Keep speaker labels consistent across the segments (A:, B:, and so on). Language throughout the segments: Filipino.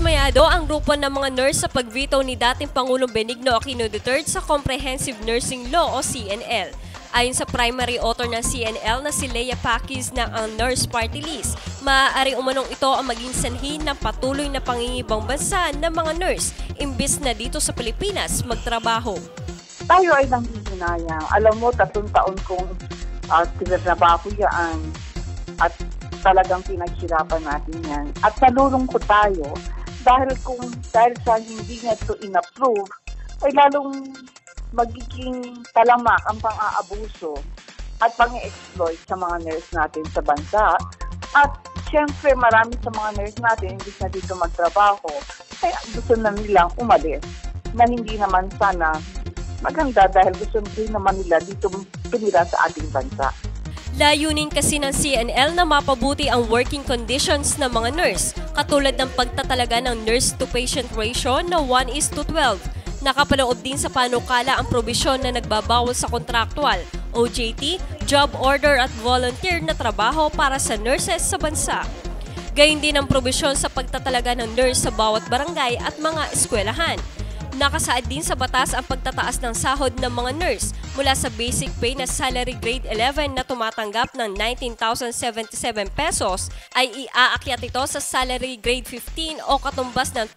A: Dismayado ang grupo ng mga nurse sa pagveto ni dating Pangulong Benigno Aquino III sa Comprehensive Nursing Law o CNL. Ayon sa primary author ng CNL na si Leia Paquis ng ang Nurse Party List, maaari umanong ito ang maging sanhi ng patuloy na pangingibang bansa ng mga nurse imbis na dito sa Pilipinas magtrabaho.
B: Tayo ay nanghihinayang. Alam mo, 3 taon kong tinrabaho yan at talagang pinaghirapan natin yan. At nalulungkot tayo dahil sa hindi nga ito in-approve, ay lalong magiging talamak ang pang-aabuso at pang-exploit sa mga nurse natin sa bansa. At siyempre marami sa mga nurse natin hindi na dito magtrabaho, kaya gusto na nilang umalis na hindi naman sana maganda dahil gusto rin naman nila dito tumira sa ating bansa.
A: Layunin kasi ng CNL na mapabuti ang working conditions ng mga nurse, katulad ng pagtatalaga ng nurse-to-patient ratio na 1:12. Nakapaloob din sa panukala ang probisyon na nagbabawal sa kontraktual, OJT, job order at volunteer na trabaho para sa nurses sa bansa. Gayun din ang probisyon sa pagtatalaga ng nurse sa bawat barangay at mga eskwelahan. Nakasaad din sa batas ang pagtataas ng sahod ng mga nurse mula sa basic pay na salary grade 11 na tumatanggap ng 19,077 pesos ay iaakyat ito sa salary grade 15 o katumbas ng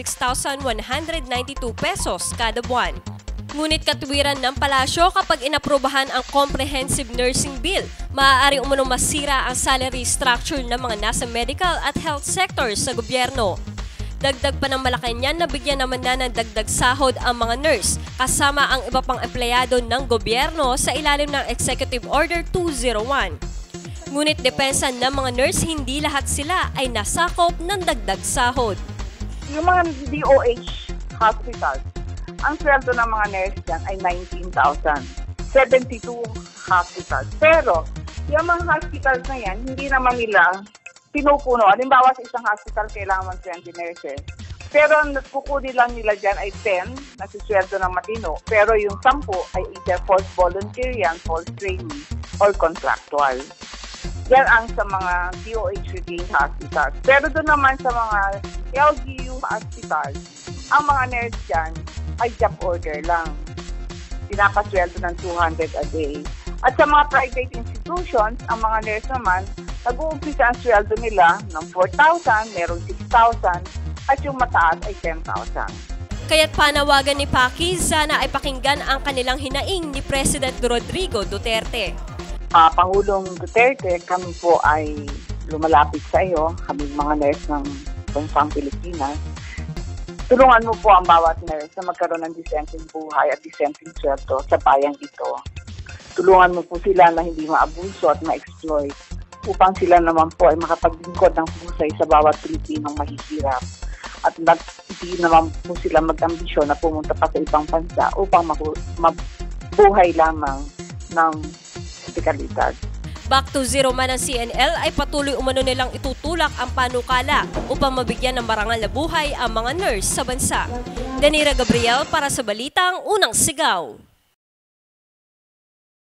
A: 26,192 pesos kada buwan. Ngunit katwiran ng palasyo kapag inaprubahan ang Comprehensive Nursing Bill, maaari umunong masira ang salary structure ng mga nasa medical at health sectors sa gobyerno. Dagdag pa ng Malacanang na bigyan naman na ng dagdag sahod ang mga nurse kasama ang iba pang empleyado ng gobyerno sa ilalim ng Executive Order 201. Ngunit depensa ng mga nurse, hindi lahat sila ay nasakop ng dagdag sahod.
B: Yung mga DOH hospitals, ang sweldo ng mga nurse dyan ay 19,000. 72 hospitals. Pero yung mga hospitals na yan, hindi naman nila pinupuno. Halimbawa sa isang hospital, kailangan 20 nurses. Pero ang kukunin lang nila dyan ay 10 na sisweldo ng matino. Pero yung 10 ay either false volunteer yan, false training, or contractual. Yan ang sa mga DOH regained hospitals. Pero doon naman sa mga LGU hospitals, ang mga nurse dyan ay job order lang. Pinapasweldo ng 200 a day. At sa mga private institutions, ang mga nurse naman, nag-uumpisa ang sweldo nila ng 4,000, meron 6,000, at yung mataas ay 10,000.
A: Kaya't panawagan ni Paquis, sana ay pakinggan ang kanilang hinaing ni President Rodrigo Duterte.
B: Pangulong Duterte, kami po ay lumalapit sa iyo, kami mga nurse ng bansang Pilipinas. Tulungan mo po ang bawat nurse na magkaroon ng disenteng buhay at disenteng sweldo sa bayang ito. Tulungan mo po sila na hindi maabuso at ma-exploit upang sila naman po ay makapaglingkod ng husay sa bawat Pilipinong mahihirap. At hindi naman po sila mag-ambisyon na pumunta pa sa ibang bansa upang mabuhay lamang ng dekalidad.
A: Back to zero man ang CNL ay patuloy umano nilang itutulak ang panukala upang mabigyan ng marangal na buhay ang mga nurse sa bansa. Danira Gabriel para sa Balitang Unang Sigaw.